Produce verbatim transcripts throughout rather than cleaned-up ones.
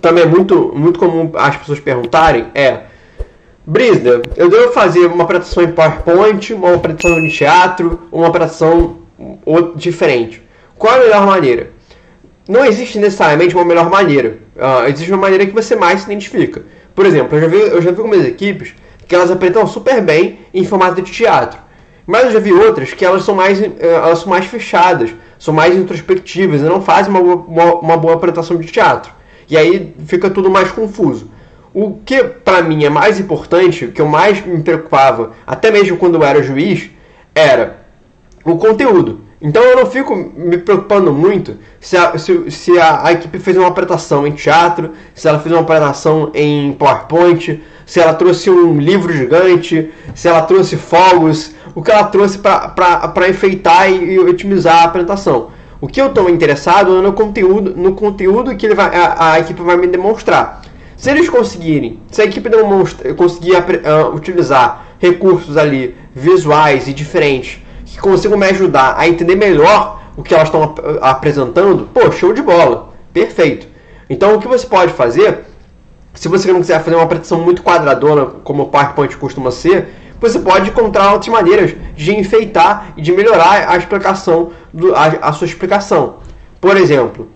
também é muito, muito comum as pessoas perguntarem é: Brisda, eu devo fazer uma apresentação em PowerPoint, uma apresentação em teatro, uma apresentação diferente? Qual é a melhor maneira? Não existe necessariamente uma melhor maneira. Uh, existe uma maneira que você mais se identifica. Por exemplo, eu já vi, eu já vi algumas equipes que elas apresentam super bem em formato de teatro. Mas eu já vi outras que elas são mais, uh, elas são mais fechadas, são mais introspectivas e não fazem uma, uma, uma boa apresentação de teatro. E aí fica tudo mais confuso. O que para mim é mais importante, o que eu mais me preocupava, até mesmo quando eu era juiz, era o conteúdo. Então eu não fico me preocupando muito se a, se, se a, a equipe fez uma apresentação em teatro, se ela fez uma apresentação em PowerPoint, se ela trouxe um livro gigante, se ela trouxe fogos, o que ela trouxe para enfeitar e, e otimizar a apresentação. O que eu estou interessado é no conteúdo, no conteúdo que ele vai, a, a equipe vai me demonstrar. Se eles conseguirem, se a equipe demonstra, conseguir uh, utilizar recursos ali visuais e diferentes que consigam me ajudar a entender melhor o que elas estão ap apresentando, pô, show de bola, perfeito. Então o que você pode fazer, se você não quiser fazer uma apresentação muito quadradona, como o PowerPoint costuma ser, você pode encontrar outras maneiras de enfeitar e de melhorar a explicação, do, a, a sua explicação. Por exemplo,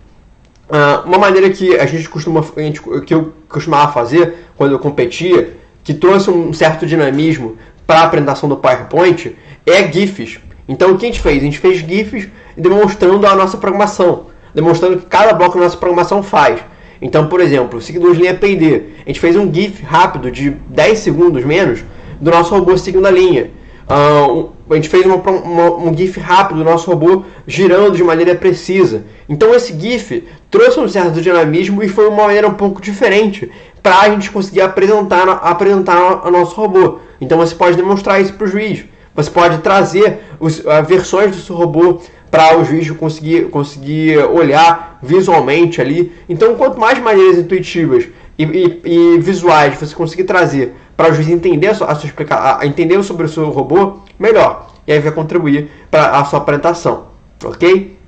uh, uma maneira que a gente costuma, a gente, que eu costumava fazer quando eu competia, que trouxe um certo dinamismo para a apresentação do PowerPoint, é GIFs. Então o que a gente fez? A gente fez GIFs demonstrando a nossa programação, demonstrando o que cada bloco da nossa programação faz. Então, por exemplo, seguidores de linha P I D, a gente fez um GIF rápido de dez segundos menos do nosso robô seguindo a linha. Uh, a gente fez uma, uma, um GIF rápido do nosso robô girando de maneira precisa. Então esse GIF trouxe um certo dinamismo e foi uma maneira um pouco diferente para a gente conseguir apresentar, apresentar o nosso robô. Então você pode demonstrar isso para o juiz. Você pode trazer os, uh, versões do seu robô para o juiz conseguir, conseguir olhar visualmente ali. Então, quanto mais maneiras intuitivas e, e, e visuais você conseguir trazer para o juiz entender, a sua, a sua explica, a, entender sobre o seu robô, melhor. E aí vai contribuir para a sua apresentação. Ok?